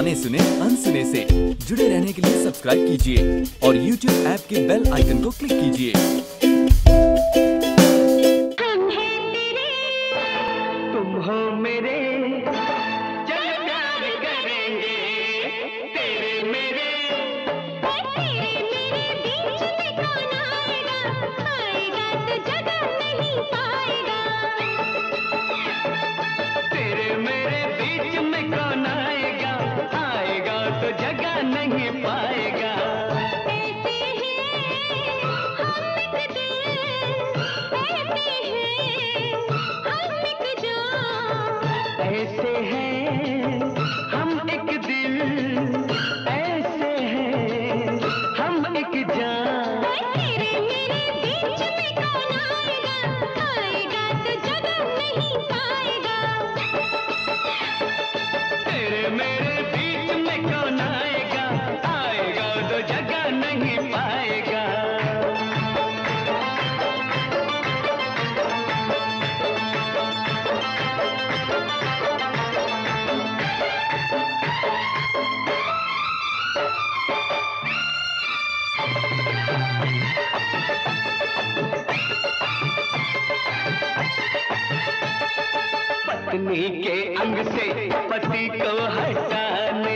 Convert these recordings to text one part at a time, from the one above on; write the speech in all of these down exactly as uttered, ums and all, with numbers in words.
गाने सुने अनसुने से। जुड़े रहने के लिए सब्सक्राइब कीजिए और यूट्यूब ऐप के बेल आइकन को क्लिक कीजिए। तुम हो मेरे, चल प्यार करेंगे, तेरे मेरे, तेरे मेरे बीच में कौन आएगा, आएगा तो जगह नहीं पाएगा। तेरे मेरे बीच में कौन आएगा, आएगा तो जगह नहीं पाएगा। ऐसे हैं हम एक दिल, ऐसे हैं हम एक जान, ऐसे हैं हम एक दिल, ऐसे हैं हम एक जान। तेरे मेरे बीच में कौन आएगा, आएगा तो जगह नहीं पाएगा। तेरे मेरे बीच में कौन आएगा, आएगा तो जगह नहीं पाएगा। पत्नी के अंग से पति को हटाने,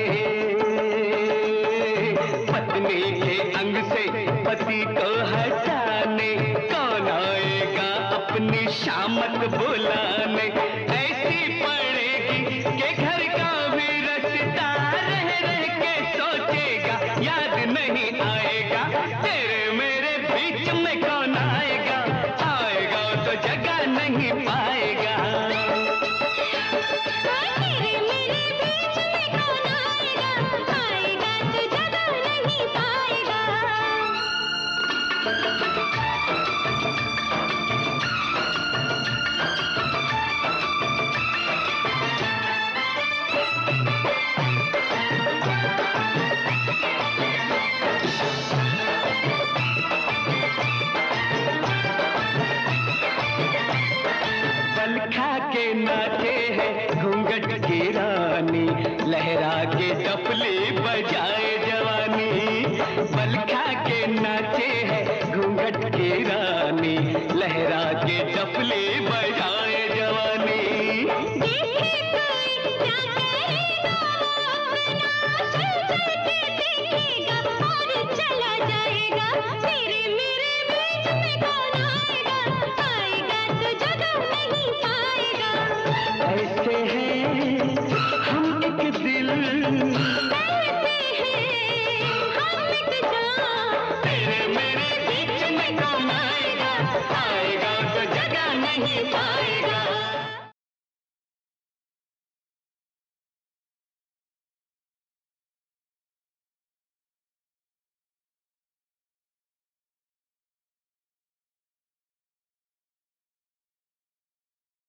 पत्नी के अंग से पति को हटाने, कौन आएगा अपनी शामत बुलाने। ऐसी पड़ेगी कि घर का भी रास्ता रह रह के सोचेगा, याद नहीं आएगा। तेरे मेरे बीच में कौन आएगा, आएगा तो जगह नहीं पाएगा। तेरे मेरे बीच में कौन आएगा, आएगा तो जगह नहीं पाएगा। बल खा के नाचे है घूंघट की रानी, लहरा के डफली बजाए जवानी। बल खा के नाचे है घूंघट की रानी, लहरा के डफली बजाए जवानी। देखे कोई क्या करेगा, चल चल के देखेगा और चला जाएगा। तेरे मेरे बीच में कौन आएगा, आएगा तो जगह नहीं पाएगा। ऐसे हैं हम एक दिल, ऐसे हैं हम एक जान, तेरे मेरे बीच में कौन आएगा, आएगा तो जगह नहीं पाएगा।